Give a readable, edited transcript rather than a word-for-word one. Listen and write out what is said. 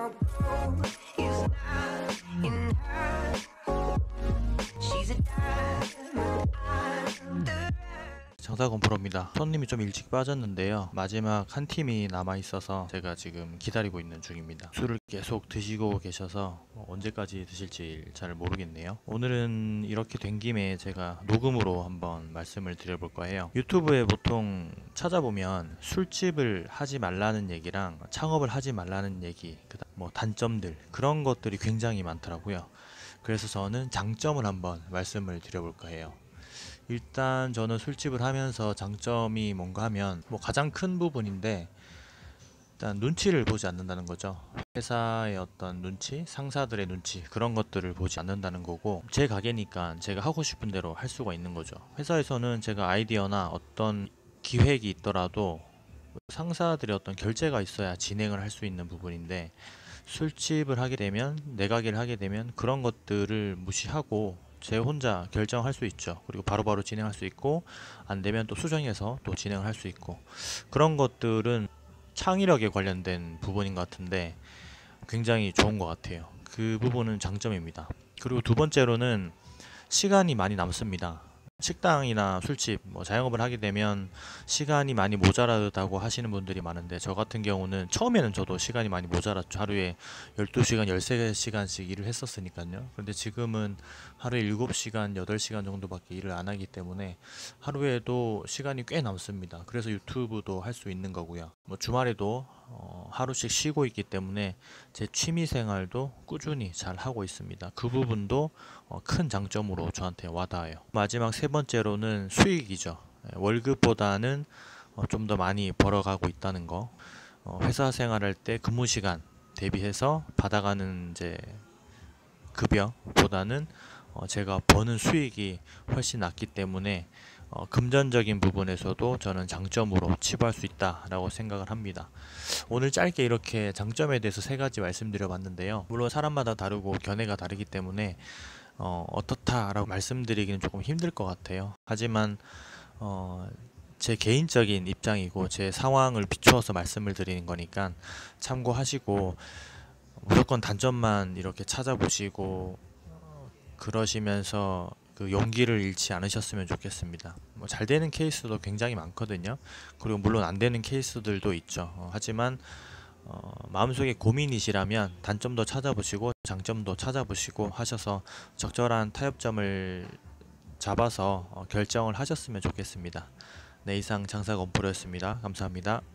our goal is not in her. She's a diamond under. 장사건프로입니다. 손님이 좀 일찍 빠졌는데요. 마지막 한 팀이 남아 있어서 제가 지금 기다리고 있는 중입니다. 술을 계속 드시고 계셔서 언제까지 드실지 잘 모르겠네요. 오늘은 이렇게 된 김에 제가 녹음으로 한번 말씀을 드려볼 거예요. 유튜브에 보통 찾아보면 술집을 하지 말라는 얘기랑 창업을 하지 말라는 얘기, 그다음 뭐 단점들, 그런 것들이 굉장히 많더라고요. 그래서 저는 장점을 한번 말씀을 드려볼까 해요. 일단 저는 술집을 하면서 장점이 뭔가 하면 뭐 가장 큰 부분인데, 일단 눈치를 보지 않는다는 거죠. 회사의 어떤 눈치, 상사들의 눈치, 그런 것들을 보지 않는다는 거고, 제 가게니까 제가 하고 싶은 대로 할 수가 있는 거죠. 회사에서는 제가 아이디어나 어떤 기획이 있더라도 상사들의 어떤 결제가 있어야 진행을 할 수 있는 부분인데, 술집을 하게 되면, 내 가게를 하게 되면 그런 것들을 무시하고 제 혼자 결정할 수 있죠. 그리고 바로바로 진행할 수 있고, 안 되면 또 수정해서 또 진행을 할 수 있고, 그런 것들은 창의력에 관련된 부분인 것 같은데 굉장히 좋은 것 같아요. 그 부분은 장점입니다. 그리고 두 번째로는 시간이 많이 남습니다. 식당이나 술집, 뭐 자영업을 하게 되면 시간이 많이 모자라다고 하시는 분들이 많은데, 저 같은 경우는 처음에는 저도 시간이 많이 모자랐죠. 하루에 12시간, 13시간씩 일을 했었으니까요. 그런데 지금은 하루에 7시간, 8시간 정도밖에 일을 안 하기 때문에 하루에도 시간이 꽤 남습니다. 그래서 유튜브도 할 수 있는 거고요. 뭐 주말에도 하루씩 쉬고 있기 때문에 제 취미 생활도 꾸준히 잘 하고 있습니다. 그 부분도 큰 장점으로 저한테 와닿아요. 마지막 세 번째로는 수익이죠. 월급보다는 좀 더 많이 벌어가고 있다는 거. 회사 생활할 때 근무 시간 대비해서 받아가는 이제 급여보다는 제가 버는 수익이 훨씬 낮기 때문에 금전적인 부분에서도 저는 장점으로 치부할 수 있다라고 생각을 합니다. 오늘 짧게 이렇게 장점에 대해서 세 가지 말씀드려 봤는데요. 물론 사람마다 다르고 견해가 다르기 때문에 어떻다라고 말씀드리기는 조금 힘들 것 같아요. 하지만 제 개인적인 입장이고 제 상황을 비추어서 말씀을 드리는 거니까 참고하시고, 무조건 단점만 이렇게 찾아보시고 그러시면서 그 용기를 잃지 않으셨으면 좋겠습니다. 뭐 잘 되는 케이스도 굉장히 많거든요. 그리고 물론 안 되는 케이스들도 있죠. 하지만 마음속에 고민이시라면 단점도 찾아보시고 장점도 찾아보시고 하셔서 적절한 타협점을 잡아서 결정을 하셨으면 좋겠습니다. 네, 이상 장사건프로였습니다. 감사합니다.